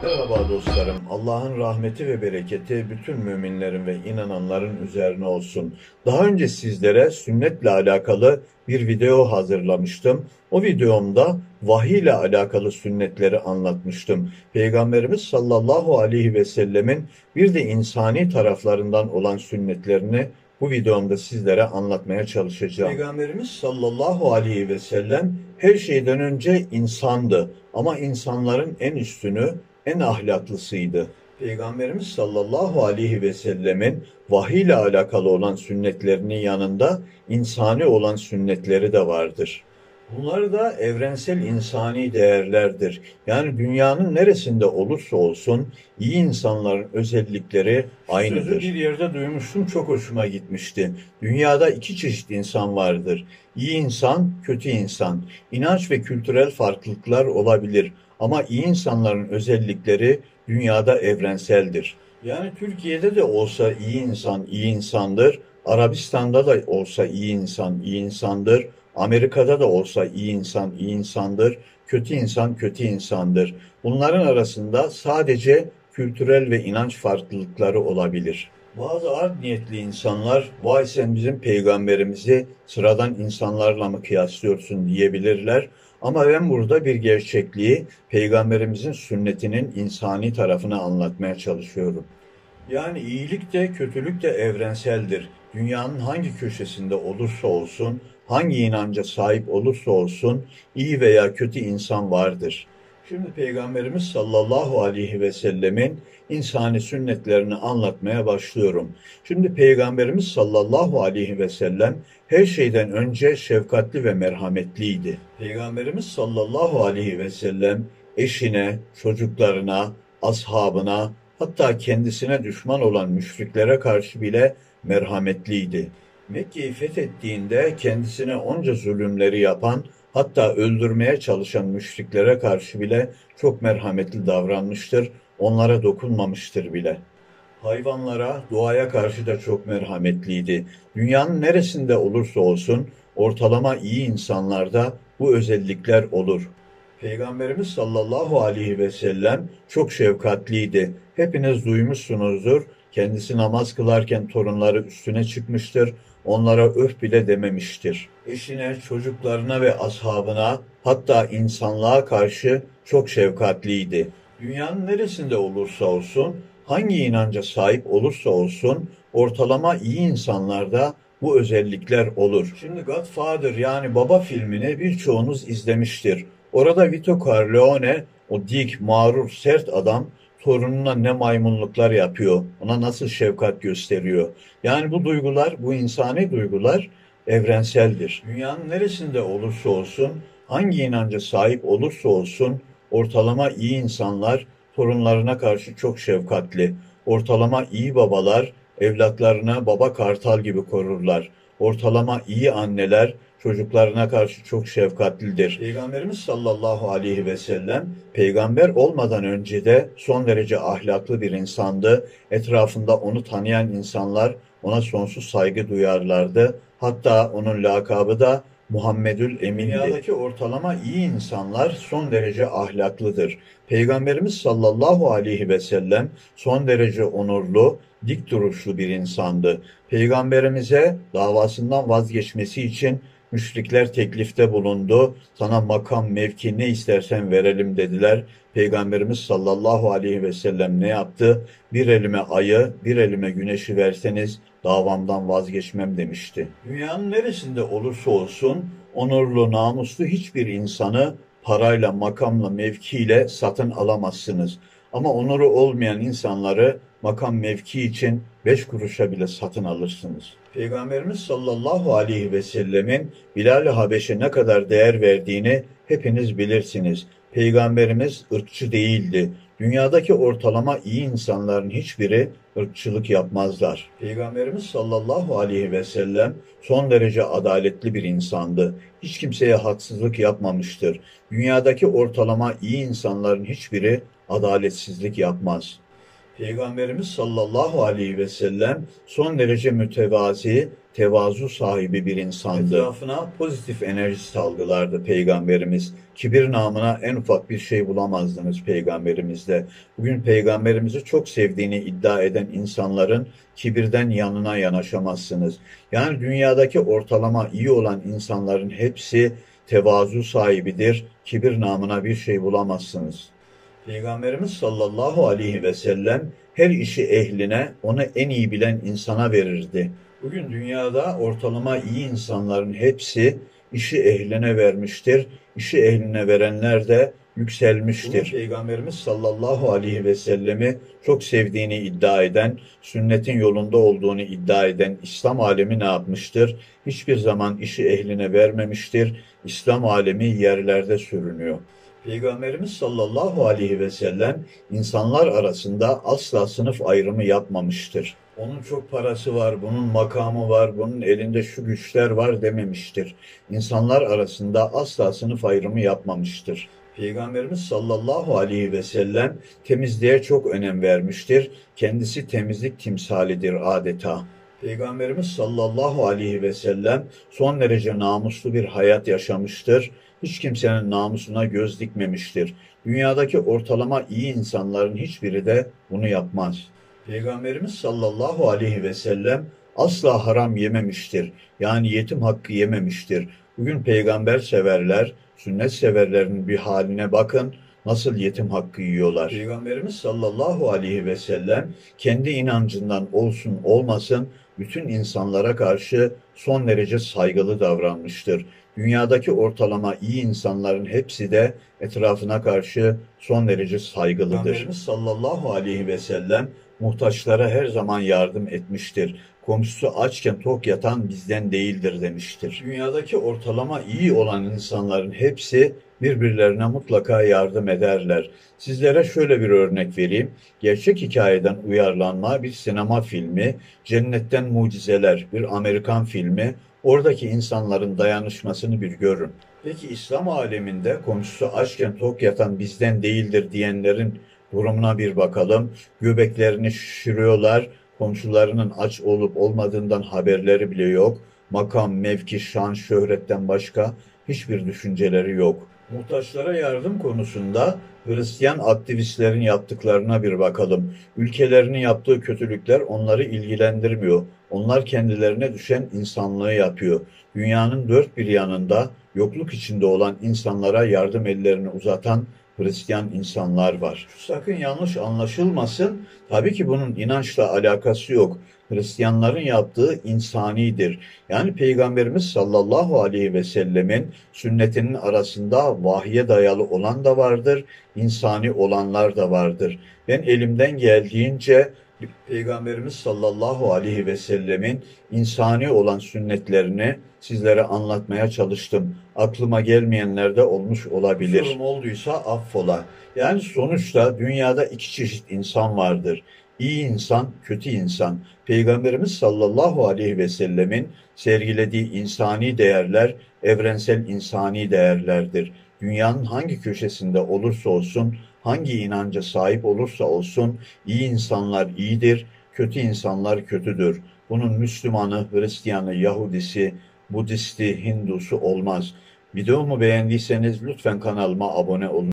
Merhaba dostlarım. Allah'ın rahmeti ve bereketi bütün müminlerin ve inananların üzerine olsun. Daha önce sizlere sünnetle alakalı bir video hazırlamıştım. O videomda vahiy ile alakalı sünnetleri anlatmıştım. Peygamberimiz sallallahu aleyhi ve sellemin bir de insani taraflarından olan sünnetlerini bu videomda sizlere anlatmaya çalışacağım. Peygamberimiz sallallahu aleyhi ve sellem her şeyden önce insandı ama insanların en üstünü, en ahlaklısıydı. Peygamberimiz sallallahu aleyhi ve sellemin vahiy ile alakalı olan sünnetlerinin yanında insani olan sünnetleri de vardır. Bunlar da evrensel insani değerlerdir. Yani dünyanın neresinde olursa olsun iyi insanların özellikleri aynıdır. Sözü bir yerde duymuştum, çok hoşuma gitmişti. Dünyada iki çeşit insan vardır. İyi insan, kötü insan. İnanç ve kültürel farklılıklar olabilir. Ama iyi insanların özellikleri dünyada evrenseldir. Yani Türkiye'de de olsa iyi insan iyi insandır. Arabistan'da da olsa iyi insan iyi insandır. Amerika'da da olsa iyi insan iyi insandır. Kötü insan kötü insandır. Bunların arasında sadece kültürel ve inanç farklılıkları olabilir. Bazı art niyetli insanlar, vay sen bizim peygamberimizi sıradan insanlarla mı kıyaslıyorsun diyebilirler. Ama ben burada bir gerçekliği, peygamberimizin sünnetinin insani tarafını anlatmaya çalışıyorum. Yani iyilik de kötülük de evrenseldir. Dünyanın hangi köşesinde olursa olsun, hangi inanca sahip olursa olsun iyi veya kötü insan vardır. Şimdi Peygamberimiz sallallahu aleyhi ve sellemin insani sünnetlerini anlatmaya başlıyorum. Şimdi Peygamberimiz sallallahu aleyhi ve sellem her şeyden önce şefkatli ve merhametliydi. Peygamberimiz sallallahu aleyhi ve sellem eşine, çocuklarına, ashabına, hatta kendisine düşman olan müşriklere karşı bile merhametliydi. Mekke'yi fethettiğinde kendisine onca zulümleri yapan, hatta öldürmeye çalışan müşriklere karşı bile çok merhametli davranmıştır, onlara dokunmamıştır bile. Hayvanlara, doğaya karşı da çok merhametliydi. Dünyanın neresinde olursa olsun ortalama iyi insanlarda bu özellikler olur. Peygamberimiz sallallahu aleyhi ve sellem çok şefkatliydi. Hepiniz duymuşsunuzdur. Kendisi namaz kılarken torunları üstüne çıkmıştır. Onlara öf bile dememiştir. Eşine, çocuklarına ve ashabına, hatta insanlığa karşı çok şefkatliydi. Dünyanın neresinde olursa olsun, hangi inanca sahip olursa olsun, ortalama iyi insanlarda bu özellikler olur. Şimdi Godfather yani Baba filmini birçoğunuz izlemiştir. Orada Vito Corleone, o dik, mağrur, sert adam torununa ne maymunluklar yapıyor, ona nasıl şefkat gösteriyor. Yani bu duygular, bu insani duygular evrenseldir. Dünyanın neresinde olursa olsun, hangi inanca sahip olursa olsun, ortalama iyi insanlar torunlarına karşı çok şefkatli. Ortalama iyi babalar evlatlarına baba kartal gibi korurlar. Ortalama iyi anneler çocuklarına karşı çok şefkatlidir. Peygamberimiz sallallahu aleyhi ve sellem peygamber olmadan önce de son derece ahlaklı bir insandı. Etrafında onu tanıyan insanlar ona sonsuz saygı duyarlardı. Hatta onun lakabı da Muhammedül Emin'di. Dünyadaki ortalama iyi insanlar son derece ahlaklıdır. Peygamberimiz sallallahu aleyhi ve sellem son derece onurlu, dik duruşlu bir insandı. Peygamberimize davasından vazgeçmesi için müşrikler teklifte bulundu. Sana makam, mevki ne istersen verelim dediler. Peygamberimiz sallallahu aleyhi ve sellem ne yaptı? Bir elime ayı, bir elime güneşi verseniz davamdan vazgeçmem demişti. Dünyanın neresinde olursa olsun onurlu, namuslu hiçbir insanı parayla, makamla, mevkiyle satın alamazsınız. Ama onuru olmayan insanları makam mevki için 5 kuruşa bile satın alırsınız. Peygamberimiz sallallahu aleyhi ve sellemin Bilal-i Habeş'e ne kadar değer verdiğini hepiniz bilirsiniz. Peygamberimiz ırkçı değildi. Dünyadaki ortalama iyi insanların hiçbiri ırkçılık yapmazlar. Peygamberimiz sallallahu aleyhi ve sellem son derece adaletli bir insandı. Hiç kimseye haksızlık yapmamıştır. Dünyadaki ortalama iyi insanların hiçbiri adaletsizlik yapmaz. Peygamberimiz sallallahu aleyhi ve sellem son derece mütevazi, tevazu sahibi bir insandı. Etrafına pozitif enerji salgılardı Peygamberimiz. Kibir namına en ufak bir şey bulamazdınız Peygamberimizde. Bugün Peygamberimizi çok sevdiğini iddia eden insanların kibirden yanına yanaşamazsınız. Yani dünyadaki ortalama iyi olan insanların hepsi tevazu sahibidir. Kibir namına bir şey bulamazsınız. Peygamberimiz sallallahu aleyhi ve sellem her işi ehline, onu en iyi bilen insana verirdi. Bugün dünyada ortalama iyi insanların hepsi işi ehline vermiştir. İşi ehline verenler de yükselmiştir. Bugün Peygamberimiz sallallahu aleyhi ve sellemi çok sevdiğini iddia eden, sünnetin yolunda olduğunu iddia eden İslam alemi ne yapmıştır? Hiçbir zaman işi ehline vermemiştir. İslam alemi yerlerde sürünüyor. Peygamberimiz sallallahu aleyhi ve sellem insanlar arasında asla sınıf ayrımı yapmamıştır. Onun çok parası var, bunun makamı var, bunun elinde şu güçler var dememiştir. İnsanlar arasında asla sınıf ayrımı yapmamıştır. Peygamberimiz sallallahu aleyhi ve sellem temizliğe çok önem vermiştir. Kendisi temizlik timsalidir adeta. Peygamberimiz sallallahu aleyhi ve sellem son derece namuslu bir hayat yaşamıştır. Hiç kimsenin namusuna göz dikmemiştir. Dünyadaki ortalama iyi insanların hiçbiri de bunu yapmaz. Peygamberimiz sallallahu aleyhi ve sellem asla haram yememiştir. Yani yetim hakkı yememiştir. Bugün peygamber severler, sünnet severlerin bir haline bakın, nasıl yetim hakkı yiyorlar. Peygamberimiz sallallahu aleyhi ve sellem kendi inancından olsun olmasın bütün insanlara karşı son derece saygılı davranmıştır. Dünyadaki ortalama iyi insanların hepsi de etrafına karşı son derece saygılıdır. Peygamberimiz sallallahu aleyhi ve sellem muhtaçlara her zaman yardım etmiştir. Komşusu açken tok yatan bizden değildir demiştir. Dünyadaki ortalama iyi olan insanların hepsi birbirlerine mutlaka yardım ederler. Sizlere şöyle bir örnek vereyim. Gerçek hikayeden uyarlanma bir sinema filmi, Cennetten Mucizeler, bir Amerikan filmi. Oradaki insanların dayanışmasını bir görün. Peki İslam aleminde komşusu açken tok yatan bizden değildir diyenlerin durumuna bir bakalım. Göbeklerini şişiriyorlar, komşularının aç olup olmadığından haberleri bile yok. Makam, mevki, şan, şöhretten başka hiçbir düşünceleri yok. Muhtaçlara yardım konusunda Hristiyan aktivistlerin yaptıklarına bir bakalım. Ülkelerinin yaptığı kötülükler onları ilgilendirmiyor. Onlar kendilerine düşen insanlığı yapıyor. Dünyanın dört bir yanında yokluk içinde olan insanlara yardım ellerini uzatan Hristiyan insanlar var. Sakın yanlış anlaşılmasın. Tabii ki bunun inançla alakası yok. Hristiyanların yaptığı insanidir. Yani Peygamberimiz sallallahu aleyhi ve sellemin sünnetinin arasında vahye dayalı olan da vardır, insani olanlar da vardır. Ben elimden geldiğince Peygamberimiz sallallahu aleyhi ve sellemin insani olan sünnetlerini sizlere anlatmaya çalıştım. Aklıma gelmeyenler de olmuş olabilir. Kusurum olduysa affola. Yani sonuçta dünyada iki çeşit insan vardır. İyi insan, kötü insan. Peygamberimiz sallallahu aleyhi ve sellemin sergilediği insani değerler, evrensel insani değerlerdir. Dünyanın hangi köşesinde olursa olsun, hangi inanca sahip olursa olsun, iyi insanlar iyidir, kötü insanlar kötüdür. Bunun Müslümanı, Hristiyanı, Yahudisi, Budisti, Hindusu olmaz. Videomu beğendiyseniz lütfen kanalıma abone olun.